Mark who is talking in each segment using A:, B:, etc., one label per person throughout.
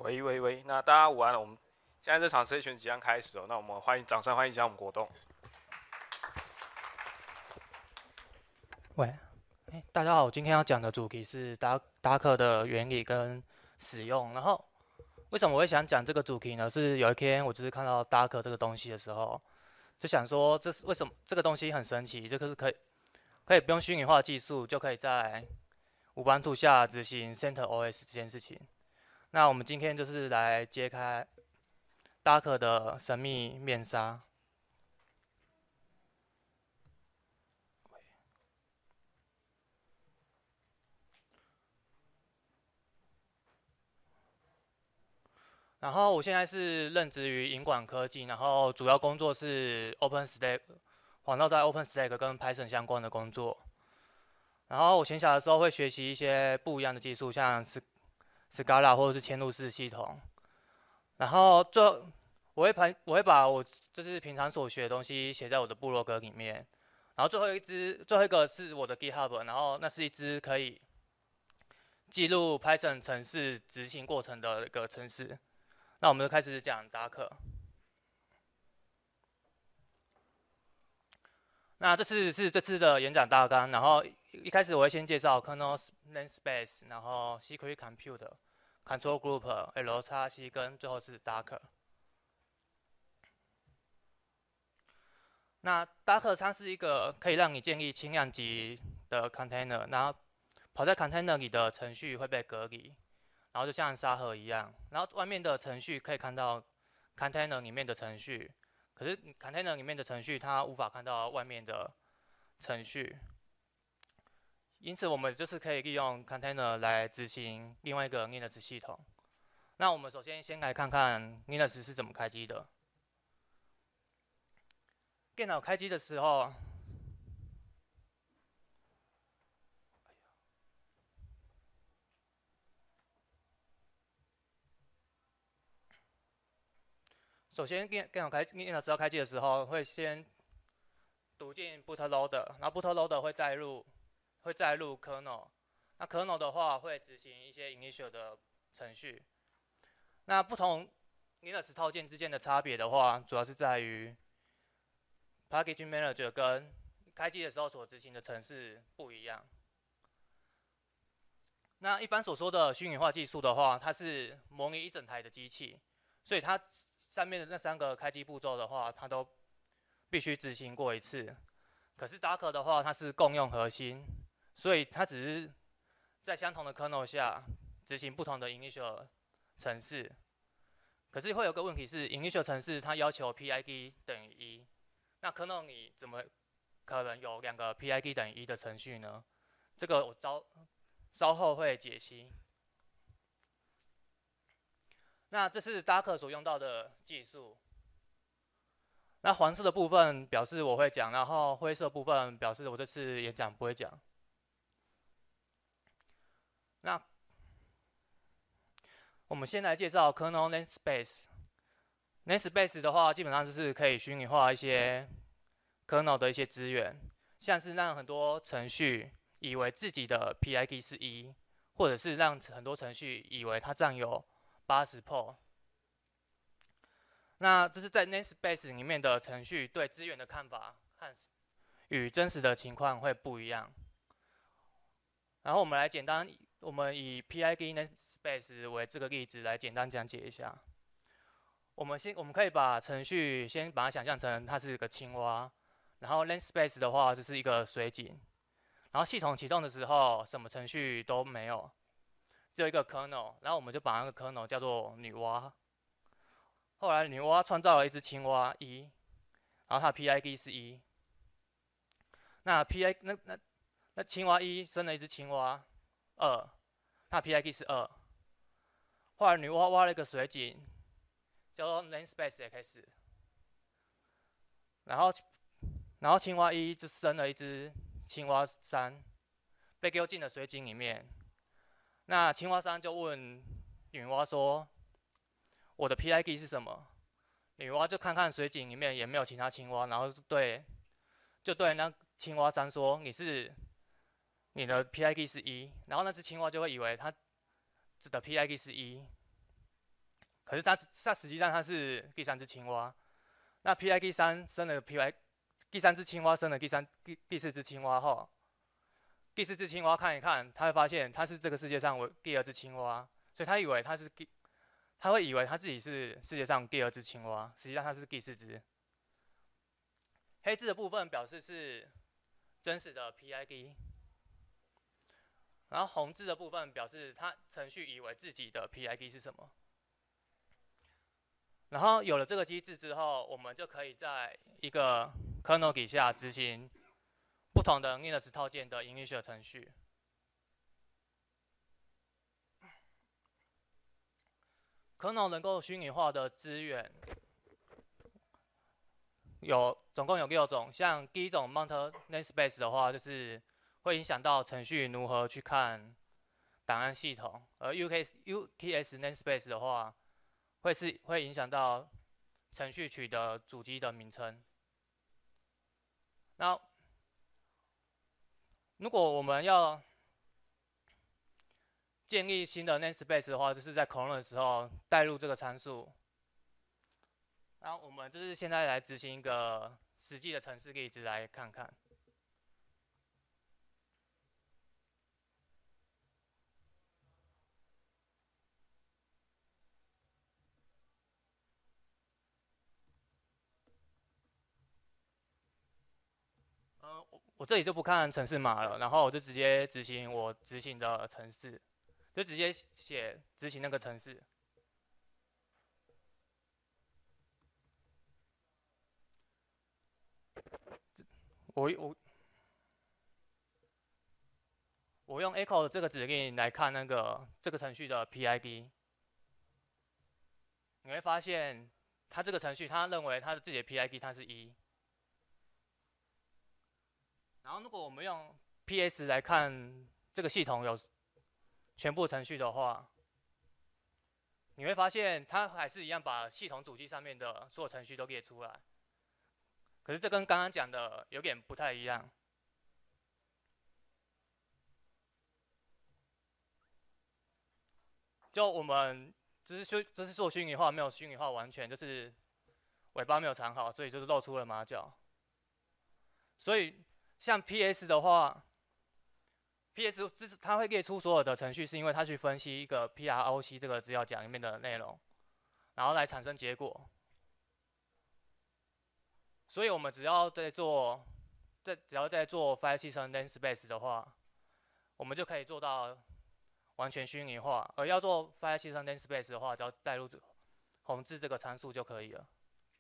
A: 喂喂喂，那大家午安了。我们现在这场 C 选即将开始哦，那我们掌声欢迎一下我们国栋。
B: 喂，大家好，我今天要讲的主题是达克的原理跟使用。然后，为什么我会想讲这个主题呢？是有一天我就是看到达克这个东西的时候，就想说这是为什么这个东西很神奇，这个是可以不用虚拟化技术就可以在无版图下执行 CentOS 这件事情。那我们今天就是来揭开达克的神秘面纱。然后我现在是任职于银管科技，然后主要工作是 OpenStack，环绕在 OpenStack 跟 Python 相关的工作。然后我闲暇的时候会学习一些不一样的技术，像是 Scala 或者是嵌入式系统。然后我会把我就是平常所学的东西写在我的部落格里面。然后最后一个是我的 GitHub，然后那是一支可以记录 Python 程式执行过程的一个程式。那我们就开始讲 Docker。那这次的演讲大纲，然后一开始我会先介绍 kernel namespace，然后 secret compute、control group、LXC 跟最后是 Docker。那 Docker 它是一个可以让你建立轻量级的 container，然后跑在 container 里的程序会被隔离，然后就像沙盒一样，然后外面的程序可以看到 container 里面的程序，可是 container 里面的程序它无法看到外面的程序。因此，我们就是可以利用 container 来执行另外一个 Linux 系统。那我们先来看看 Linux 是怎么开机的。电脑开机的时候，首先电脑开机的时候，会先读进 bootloader，然后 bootloader 会载入 kernel。那 kernel 的话会执行一些 initial 的程序。那不同 Linux 套件之间的差别的话，主要是在于 package manager 跟开机的时候所执行的程式不一样。那一般所说的虚拟化技术的话，它是模拟一整台的机器，所以它上面的那3个开机步骤的话，它都必须执行过一次。可是 Docker 的话，它是共用核心，所以它只是在相同的 kernel 下执行不同的 initial 程式。可是会有个问题是，initial 程式它要求 PID 等于1，那 kernel 里怎么可能有2个 PID 等于1的程序呢？这个我稍后会解析。那这是 Docker 所用到的技术。那黄色的部分表示我会讲，然后灰色部分表示我这次演讲不会讲。那我们先来介绍 kernel namespace。namespace 的话，基本上就是可以虚拟化一些 kernel 的一些资源，像是让很多程序以为自己的 PID 是1，或者是让很多程序以为它占有80%。那这是在 namespace 里面的程序对资源的看法和与真实的情况会不一样。然后我们以 PID namespace 为这个例子来简单讲解一下。我们可以把程序先把它想象成它是个青蛙，然后 namespace 的话就是一个水井，然后系统启动的时候什么程序都没有，只有一个 kernel，然后我们就把那个 kernel 叫做女娲。后来女娲创造了一只青蛙1，然后它的 PID 是1。那 PI 那青蛙1生了一只青蛙2，它的 PID 是2。后来女娲挖了一个水井，叫做 namespace x，然后青蛙1就生了一只青蛙3，被丢进了水井里面。那青蛙3就问女娲说：“我的 PID 是什么？”女娲就看看水井里面也没有其他青蛙，然后就对那青蛙3说：你的 PID 是1。然后那只青蛙就会以为它的 PID 是1。 可是它实际上它是第三只青蛙。那 PID3生了第三只青蛙生了第四只青蛙后，第四只青蛙看一看，他会发现它是这个世界上第二只青蛙，所以他会以为他自己是世界上第二只青蛙，实际上它是第四只。黑字的部分表示是真实的 PID， 然后红字的部分表示它程序以为自己的 PID 是什么。然后有了这个机制之后，我们就可以在一个 kernel 底下执行不同的 Linux 套件的 initial 程序。kernel 能够虚拟化的资源总共有6种，像第一种 mount namespace 的话，就是会影响到程序如何去看档案系统；而 UKS namespace 的话，会影响到程序取得主机的名称。那如果我们要建立新的 namespace 的话，就是在 clone 的时候带入这个参数。然后我们就是现在来执行一个实际的程式例子来看看。我这里就不看程式码了，然后我就直接执行我执行的程式，就直接写执行那个程式。我用 echo 这个指令来看这个程序的 PID， 你会发现它这个程序它认为它的自己的 PID 它是1。然后如果我们用 PS 来看这个系统有全部程序的话，你会发现它还是一样把系统主机上面的所有程序都列出来。可是这跟刚刚讲的有点不太一样。就我们这是做虚拟化，没有虚拟化完全，就是尾巴没有藏好，所以就是露出了马脚。所以像 PS 的话 ，PS 它会列出所有的程序，是因为它去分析一个 PROC 这个资料夹里面的内容，然后来产生结果。所以我们只要在做 file system namespace 的话，我们就可以做到完全虚拟化。而要做 file system namespace 的话，只要带入红字这个参数就可以了。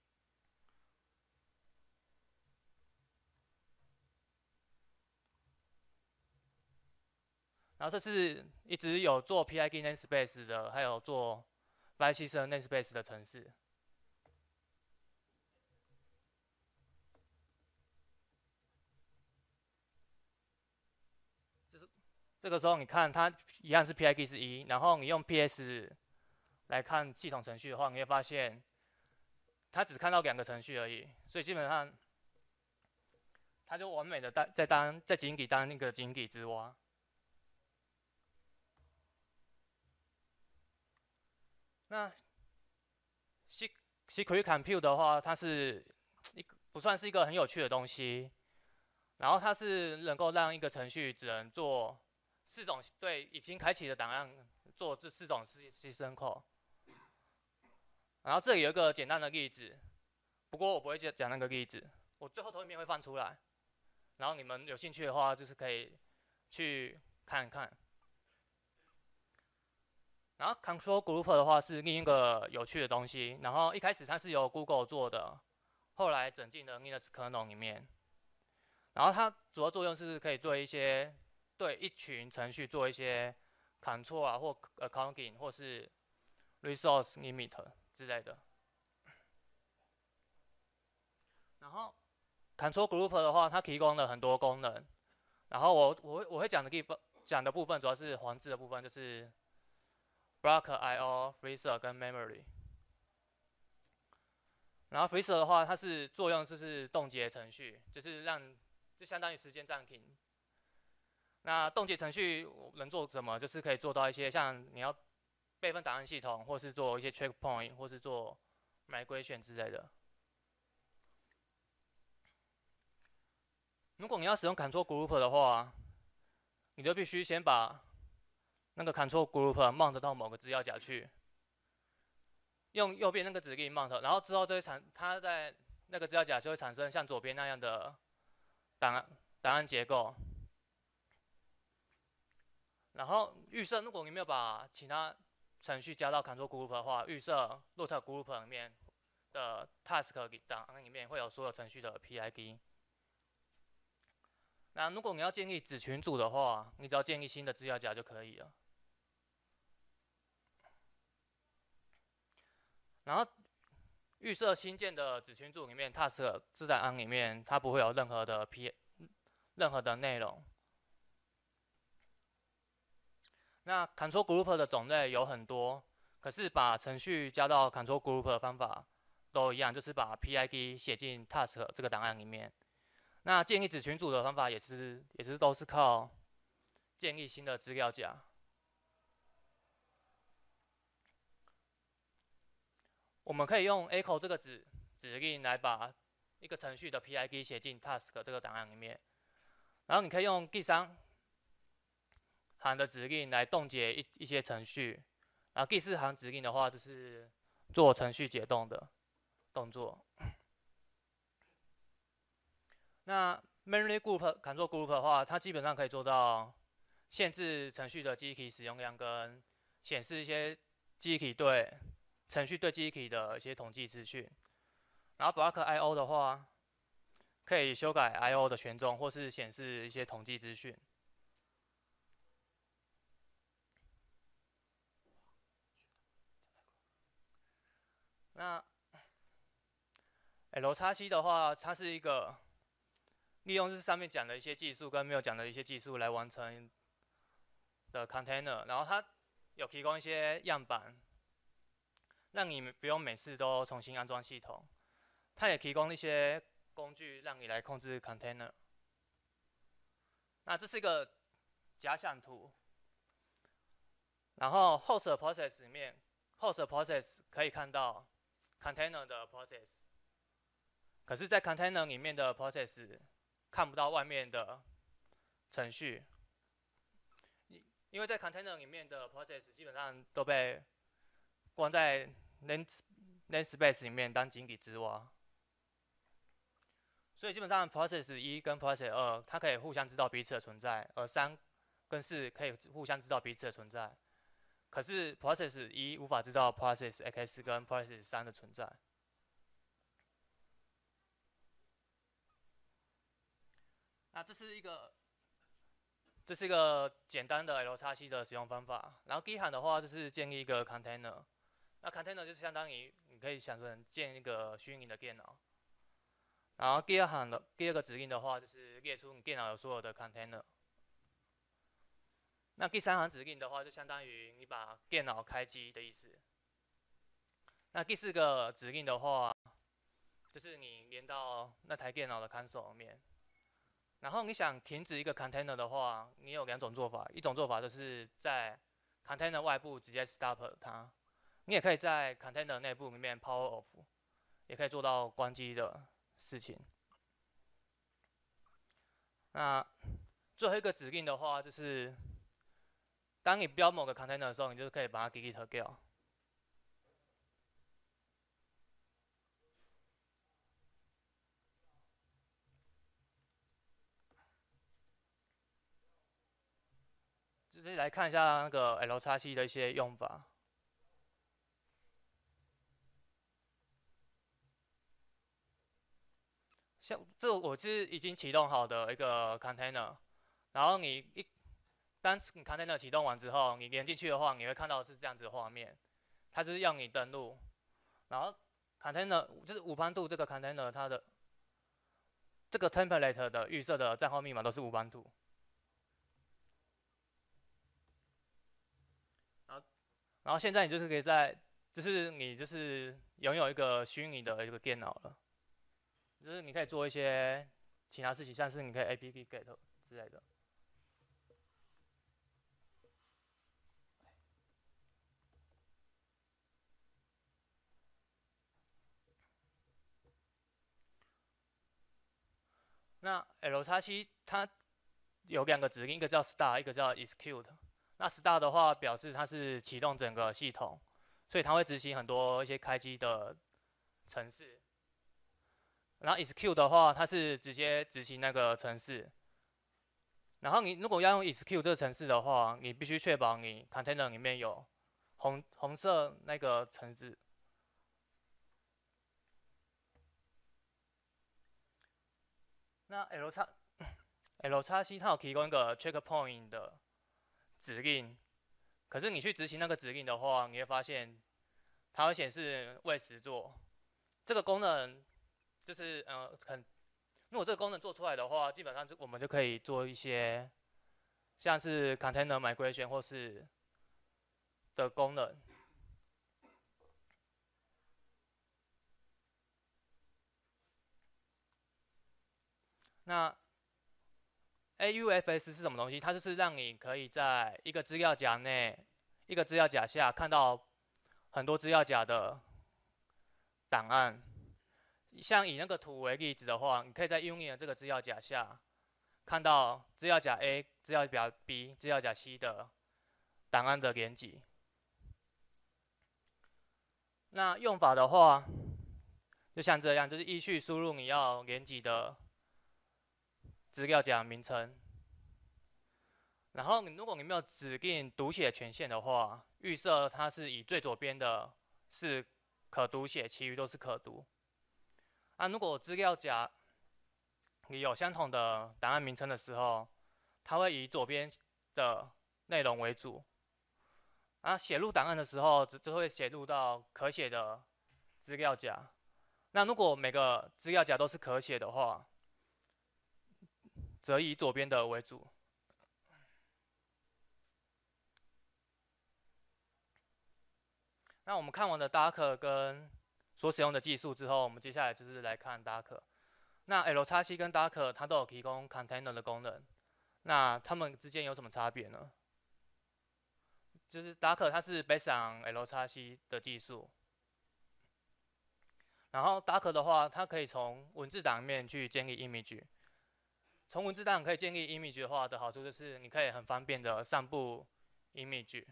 B: 然后这是一直有做 PID namespace 的，还有做 file system namespace 的程式。这个时候你看它一样是 PID 是1，然后你用 PS 来看系统程序的话，你会发现它只看到2个程序而已，所以基本上它就完美的在井底当那个井底之蛙。那 Secret Compute 的话，它是不算是一个很有趣的东西，然后它是能够让一个程序只能做4种对已经开启的档案做这4种牺牲扣。然后这里有一个简单的例子，不过我不会讲那个例子，我最后投影片会放出来，然后你们有兴趣的话就是可以去看看。然后 Control Group 的话是另一个有趣的东西，然后一开始它是由 Google 做的，后来整进了 Linux kernel 里面。然后它主要作用是可以对一群程序做一些 control 啊或 accounting 或是 resource limit 之类的。然后 Control Group 的话，它提供了很多功能。然后我会讲的部分主要是黄字的部分，就是 block、IO、freezer 跟 memory。然后 freezer 的话，它是作用就是冻结程序，就相当于时间暂停。那冻结程序能做什么？就是可以做到一些像你要备份档案系统，或是做一些 checkpoint， 或是做 migration 之类的。如果你要使用 control group 的话，你就必须先把那个 control group mount 到某个资料夹去，用右边那个指令 mount， 然后之后它在那个资料夹就会产生像左边那样的档案结构。然后预设，如果你没有把其他程序加到 control group 的话，预设 root group 里面的 task 档案里面会有所有程序的 PID。那如果你要建立子群组的话，你只要建立新的资料夹就可以了。然后预设新建的子群组里面 task 自然案里面，它不会有任何的内容。那 control group 的种类有很多，可是把程序加到 control group 的方法都一样，就是把 PID 写进 task 这个档案里面。那建立子群组的方法也是都是靠建立新的资料夹。我们可以用 echo 这个指令来把一个程序的 PID 写进 task 这个档案里面，然后你可以用第三行的指令来冻结一些程序，然后第四行指令的话就是做程序解冻的动作。那 memory group control group 的话，它基本上可以做到限制程序的记忆体使用量跟显示一些记忆体对程序对记忆体的一些统计资讯。然后 block I/O 的话，可以修改 I/O 的权重或是显示一些统计资讯。那 LXC 的话，它是一个利用这上面讲的一些技术跟没有讲的一些技术来完成的 container， 然后它有提供一些样板，让你不用每次都重新安装系统。它也提供一些工具让你来控制 container。那这是一个假想图，然后 host process 里面 host process 可以看到 container 的 process， 可是，在 container 里面的 process 看不到外面的程序，因为在 container 里面的 process 基本上都被关在 namespace 里面当井底之蛙，所以基本上 process 1跟 process 2它可以互相知道彼此的存在，而3跟4可以互相知道彼此的存在。可是 process 1无法知道 process X 跟 process 3的存在。那这是一个简单的 LXC 的使用方法。然后 GitHub 的话就是建立一个 container， 那 container 就是相当于你可以想成建一个虚拟的电脑。然后第二个指令的话就是列出你电脑有所有的 container。那第三行指令的话就相当于你把电脑开机的意思。那第四个指令的话，就是你连到那台电脑的 console 里面。然后你想停止一个 container 的话，你有两种做法。一种做法就是在 container 外部直接 stop 它，你也可以在 container 内部里面 power off， 也可以做到关机的事情。那最后一个指令的话，就是当你标某个 container 的时候，你就可以把它 delete 掉。就是来看一下那个 LXC 的一些用法。像这我是已经启动好的一个 container， 然后当你 container 启动完之后，你连进去的话，你会看到是这样子的画面，它就是要你登录，然后 container 就是5.2这个 container 它的这个 template 的预设的账号密码都是5.2。然后现在你就是可以你就是拥有一个虚拟的一个电脑了，就是你可以做一些其他事情，像是你可以 apt get 之类的。 那 L7它有2个指令，一个叫 start， 一个叫 execute。那 start 的话表示它是启动整个系统，所以它会执行很多一些开机的程式。然后 execute 的话，它是直接执行那个程式。然后你如果要用 execute 这个程式的话，你必须确保你 container 里面有红色那个程式。那 L7C 它有提供一个 checkpoint 的指令，可是你去执行那个指令的话，你会发现它会显示未实做。这个功能就是如果这个功能做出来的话，基本上我们就可以做一些像是 container migration 或是的功能。那 AUFS 是什么东西？它就是让你可以在一个资料夹内、一个资料夹下看到很多资料夹的档案。像以那个图为例子的话，你可以在 Union 的这个资料夹下看到资料夹 A、资料夹 B、资料夹 C 的档案的连集。那用法的话，就像这样，就是依序输入你要连集的资料夹名称。然后如果你没有指定读写权限的话，预设它是以最左边的是可读写，其余都是可读。如果资料夹你有相同的档案名称的时候，它会以左边的内容为主。写入档案的时候，就会写入到可写的资料夹。那如果每个资料夹都是可写的话，则以左边的为主。那我们看完了 Docker 跟所使用的技术之后，我们接下来就是来看 Docker。那 L7C 跟 Docker 它都有提供 container 的功能，那它们之间有什么差别呢？就是 Docker 它是 based on L7C 的技术，然后 Docker 的话，它可以从文字档里面去建立 image。从文字档可以建立 image 的话的好处就是你可以很方便的上布 image。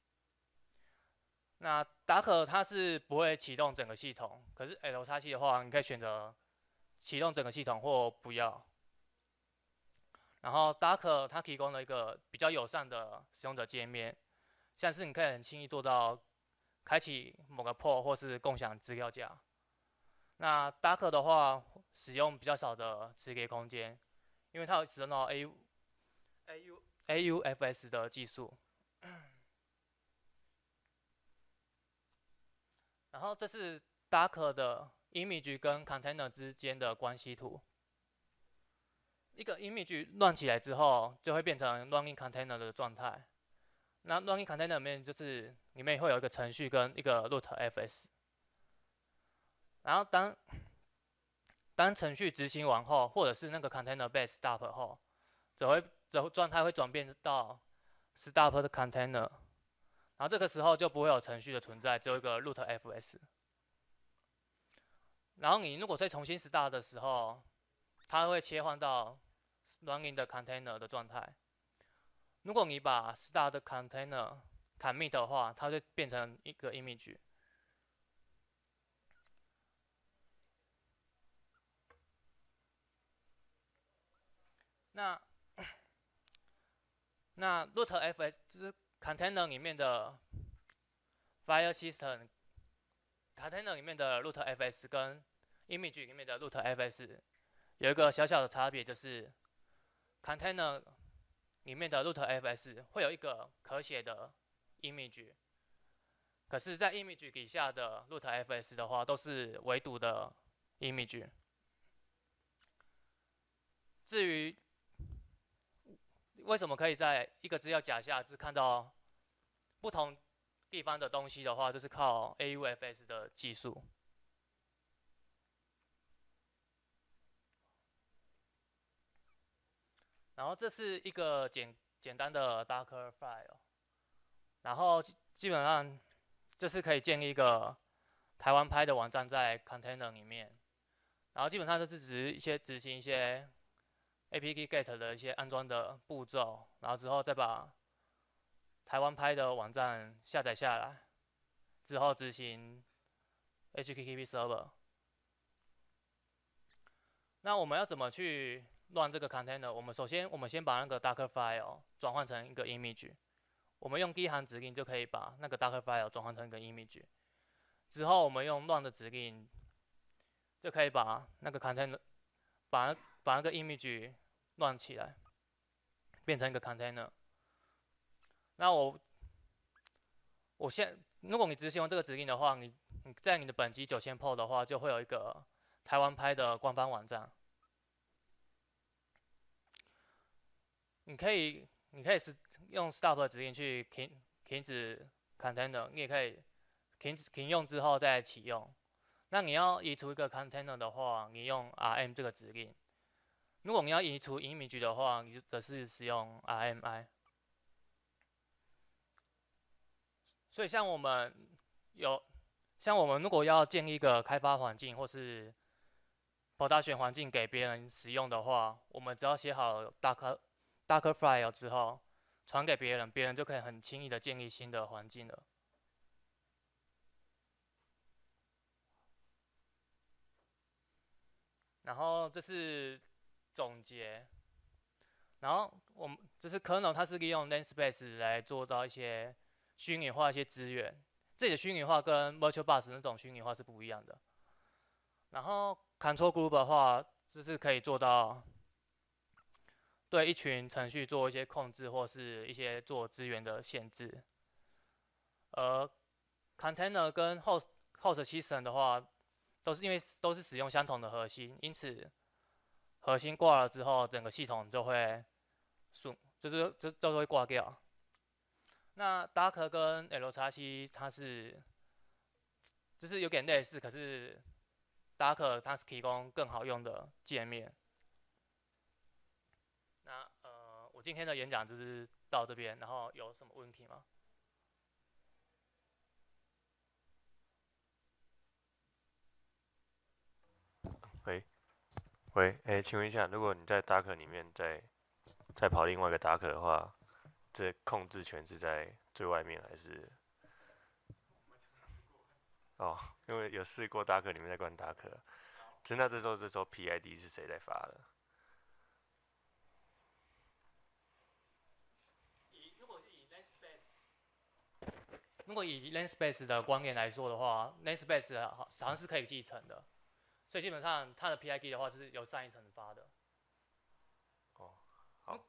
B: 那 Docker 它是不会启动整个系统，可是 L7C 的话，你可以选择启动整个系统或不要。然后 Docker 它提供了一个比较友善的使用者界面，像是你可以很轻易做到开启某个 port 或是共享资料夹。那 Docker 的话，使用比较少的磁碟空间，因为它有使用到 AUFS 的技术。然后这是 Docker 的 image 跟 container 之间的关系图。一个 image 乱起来之后，就会变成 running container 的状态。那 running container 里面就是里面会有一个程序跟一个 root fs。然后当程序执行完后，或者是那个 container base stop 后，状态会转变到 stop 的 container。然后这个时候就不会有程序的存在，只有一个 root fs。然后你如果再重新 start 的时候，它会切换到 running 的 container 的状态。如果你把 start 的 container commit 的话，它会变成一个 image。那 root fs 就是 container 里面的 file system。container 里面的 root fs 跟 image 里面的 root fs 有一个小小的差别，就是 container 里面的 root fs 会有一个可写的 image， 可是，在 image 底下的 root fs 的话，都是唯独的 image。至于为什么可以在一个资料夹下只看到不同地方的东西的话，就是靠 AUFS 的技术。然后这是一个简单的 Docker file， 然后基本上就是可以建立一个台湾拍的网站在 container 里面，然后基本上就是执行一些 apt-get 的一些安装的步骤，然后之后再把台湾拍的网站下载下来，之后执行 HTTP server。那我们要怎么去乱这个 container？我们先把那个 Docker file 转换成一个 image。我们用第一行指令就可以把那个 Docker file 转换成一个 image。之后我们用 run 的指令就可以把那个 container 把那个 image 乱起来，变成一个 container。那如果你执行完这个指令的话，你在你的本机9000 port 的话，就会有一个台湾拍的官方网站。你可以用 stop 的指令去停止 container， 你也可以停用之后再启用。那你要移除一个 container 的话，你用 rm 这个指令。如果你要移除 image 的话，你则是使用 rmi。所以像我们如果要建立一个开发环境或是 production 环境给别人使用的话，我们只要写好 Docker file 之后，传给别人，别人就可以很轻易的建立新的环境了。然后这是总结，然后这是 kernel， 它是利用 namespace 来做到一些虚拟化一些资源。这里的虚拟化跟 VirtualBox 那种虚拟化是不一样的。然后 control group 的话，就是可以做到对一群程序做一些控制，或是一些做资源的限制。而 container 跟 host system 的话，因为都是使用相同的核心，因此核心挂了之后，整个系统就会就会挂掉。那 Docker 跟 LXC 它就是有点类似，可是 Docker 它是提供更好用的界面。那我今天的演讲就是到这边，然后有什么问题吗？
C: 喂，请问一下，如果你在 Docker 里面再跑另外一个 Docker 的话，这控制权是在最外面还是？哦，因为有试过 Docker 里面在关 Docker， 那这时候PID 是谁在发的？
B: 如果以 namespace 的观念来说的话 ，namespace 好像是可以继承的，所以基本上它的 PID 的话是由上一层发的。
C: 哦，好。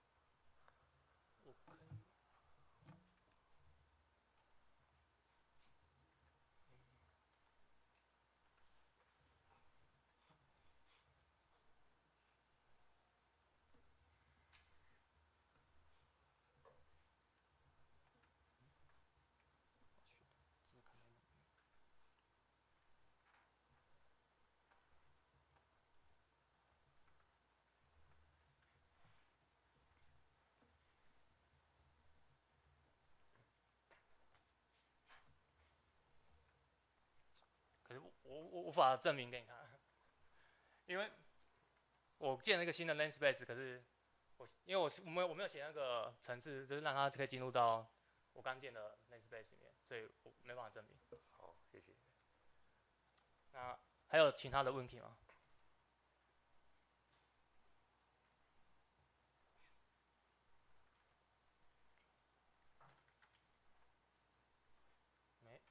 B: 可是我无法证明给你看，因为我建了一个新的 namespace， 可是因为我没有写那个程式，就是让它可以进入到我刚建的 namespace 里面，所以我没办法证明。
C: 好，谢谢。
B: 那还有其他的问题吗？没。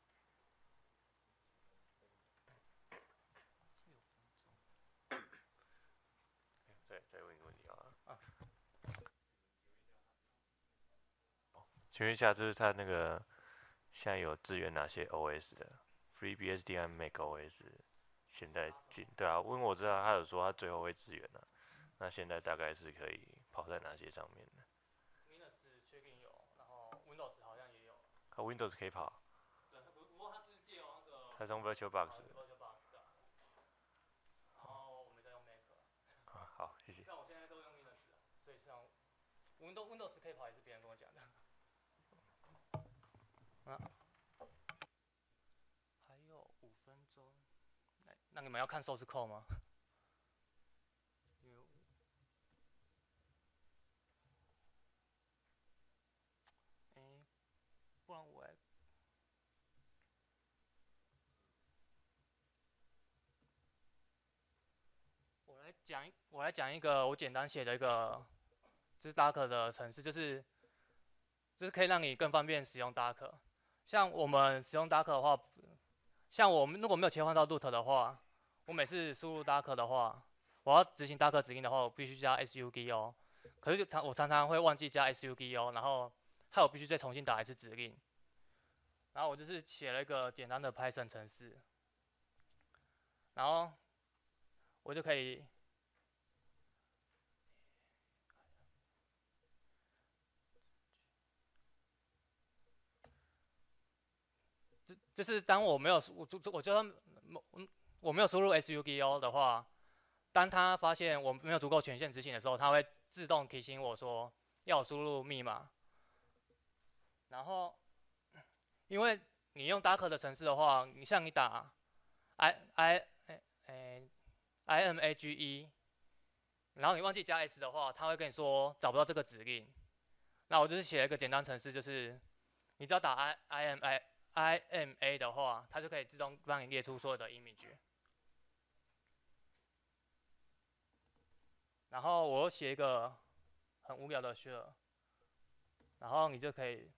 C: 再问一个问题啊。请问一下，就是它那个现在有支援哪些 OS 的 ？FreeBSD 和 macOS 现在对啊，因为我知道他有说他最后会支援了，那现在大概是可以跑在哪些上面的
B: Linux 确定有，然后 Windows 好像也有。
C: Windows 可以跑？
B: 对，不过它是借由那个。
C: 它是用 VirtualBox。
B: 然后我们在用 Mac。
C: 好，谢谢。
B: 像我现在都用 Linux，所以像 Windows 可以跑也是别人跟我讲的。啊，还有5分钟，那你们要看source code吗？ 我来讲一个我简单写的一个，就是 Docker 的程式，就是可以让你更方便使用 Docker。像我们使用 Docker 的话，像我们如果没有切换到 root 的话，我每次输入 Docker 的话，我要执行 Docker 指令的话，我必须加 sudo。可是我常常会忘记加 sudo， 然后害我必须再重新打一次指令。然后我就是写了一个简单的 Python 程式，然后我就可以。就是当我没有我就算我没有输入 sudo 的话，当他发现我没有足够权限执行的时候，他会自动提醒我说要我输入密码。然后，因为你用 Docker 的程式的话，你打 image， 然后你忘记加 s 的话，他会跟你说找不到这个指令。那我就是写了一个简单程式，就是你只要打 IMA 的话，它就可以自动帮你列出所有的 image。然后我又写一个很无聊的 shell， 然后你就可以，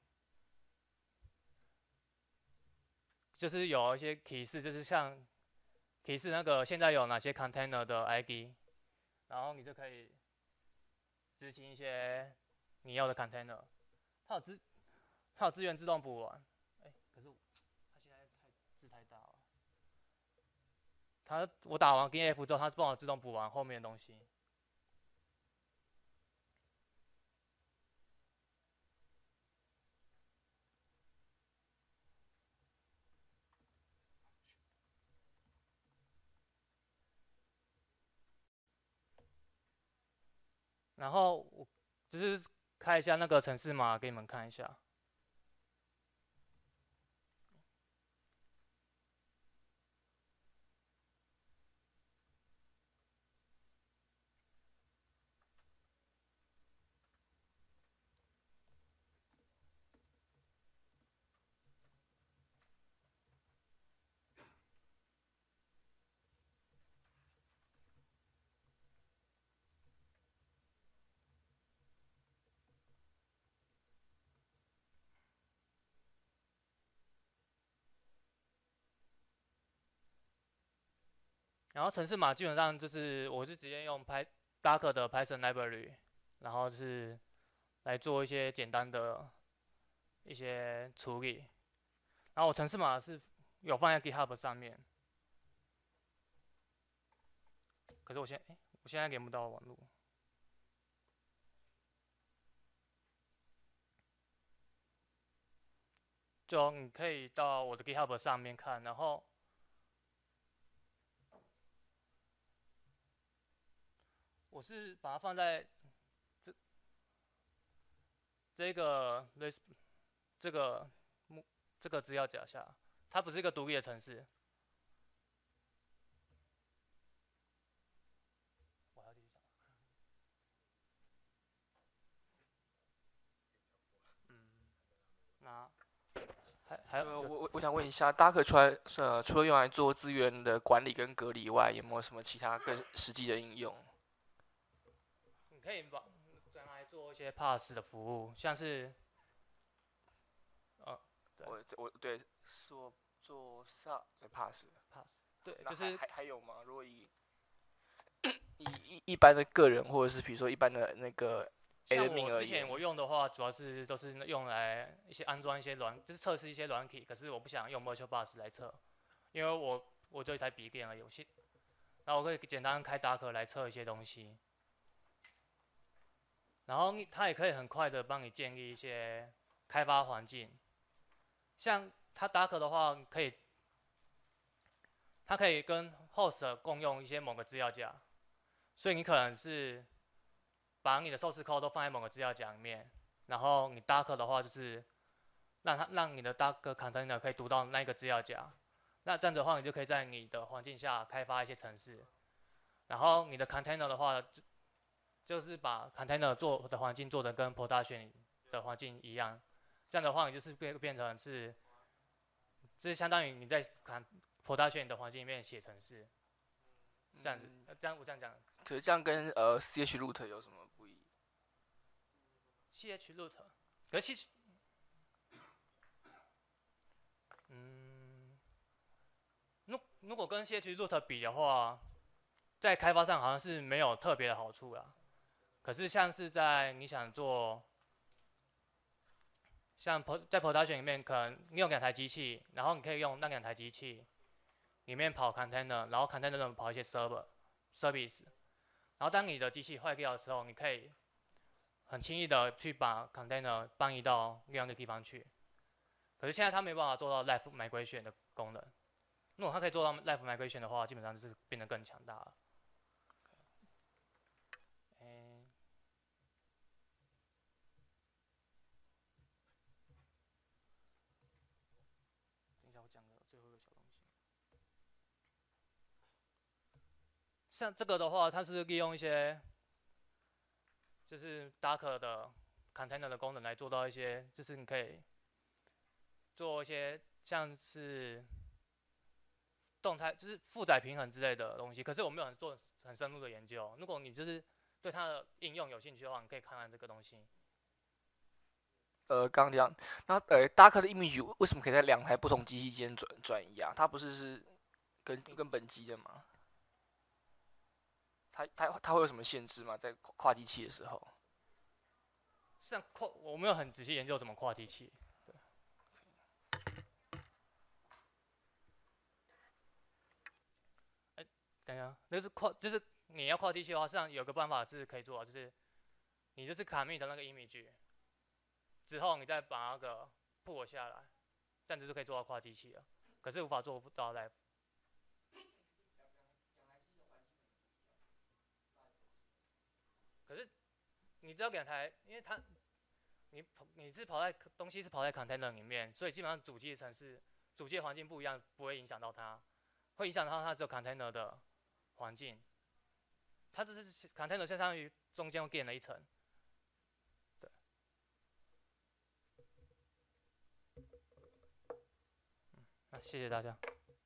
B: 就是有一些提示，就是像提示那个现在有哪些 container 的 ID， 然后你就可以执行一些你要的 container。它有资源自动补完，可是它现在字太大了。我打完 DNF 之后，它是帮我自动补完后面的东西。然后我就是开一下那个程式码给你们看一下。然后程式码基本上就是我是直接用Docker 的 Python library， 然后是来做一些简单的一些处理。然后我程式码是有放在 GitHub 上面，可是我现在连不到网络。就你可以到我的 GitHub 上面看，然后我是把它放在这个资料夹下，它不是一个独立的程式。我还要继续讲。那还有
D: 我想问一下，Docker 除了用来做资源的管理跟隔离以外，有没有什么其他更实际的应用？
B: 你可以拿来做一些 pass 的服务，像是
D: 对做 pass，
B: 对，就是
D: 还有吗？如果以一般的个人或者是比如说一般的那个 admin 而
B: 之前
D: 言，
B: 我用的话，主要都是用来安装一些就是测试一些软体，可是我不想用 Virtual Bus 来测，因为我就一台笔电而已，然后我可以简单开 Docker 来测一些东西，然后它也可以很快的帮你建立一些开发环境，像它 Docker 的话，它可以跟 host 共用一些某个资料夹，所以你可能是把你的 source code 都放在某个资料夹里面，然后你 Docker 的话就是让你的 Docker container 可以读到那个资料夹，那这样子的话你就可以在你的环境下开发一些程式，然后你的 container 的话就是把 container 做的环境做得跟 production 的环境一样，这样的话你就是变成是相当于你在production 的环境里面写程式。 这样子，我这样讲。
D: 可是这样跟CH root 有什么不一样
B: ？CH root， 可是如果跟 CH root 比的话，在开发上好像是没有特别的好处啦。可是像是在你想做，像在 production 里面，可能你有2台机器，然后你可以用那2台机器里面跑 container， 然后 container 中跑一些 service， 然后当你的机器坏掉的时候，你可以很轻易的去把 container 搬移到另外一个地方去。可是现在它没办法做到 live migration 的功能。如果它可以做到 live migration 的话，基本上就是变得更强大了。等一下，我讲的最后一个小东西。像这个的话，它是利用一些就是 Docker 的 container 的功能来做到一些，就是你可以做一些像是动态，就是负载平衡之类的东西。可是我没有做很深入的研究。如果你就是对它的应用有兴趣的话，你可以看看这个东西。
D: 刚刚讲，那Docker 的 image 为什么可以在2台不同机器间转移啊？它不是跟本机的吗？它会有什么限制吗？在跨机器的时候？
B: 像我没有很仔细研究怎么跨机器。对。等一下，就是你要跨机器的话，实际上有个办法是可以做的，就是你就是 commit 的那个 image， 之后你再把那个 pull 下来，这样子就可以做到跨机器了。可是无法做到 live。可是你只要2台，因为你是东西是跑在 container 里面，所以基本上主机的环境不一样，不会影响到它，会影响到它只有 container 的环境。它只是 container 相当于中间垫了一层。对。那谢谢大家。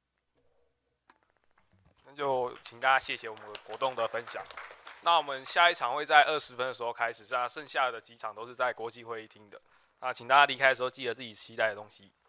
A: 那就请大家谢谢我们国栋的分享。那我们下一场会在20分的时候开始，那剩下的几场都是在国际会议厅的。那请大家离开的时候记得自己携带的东西。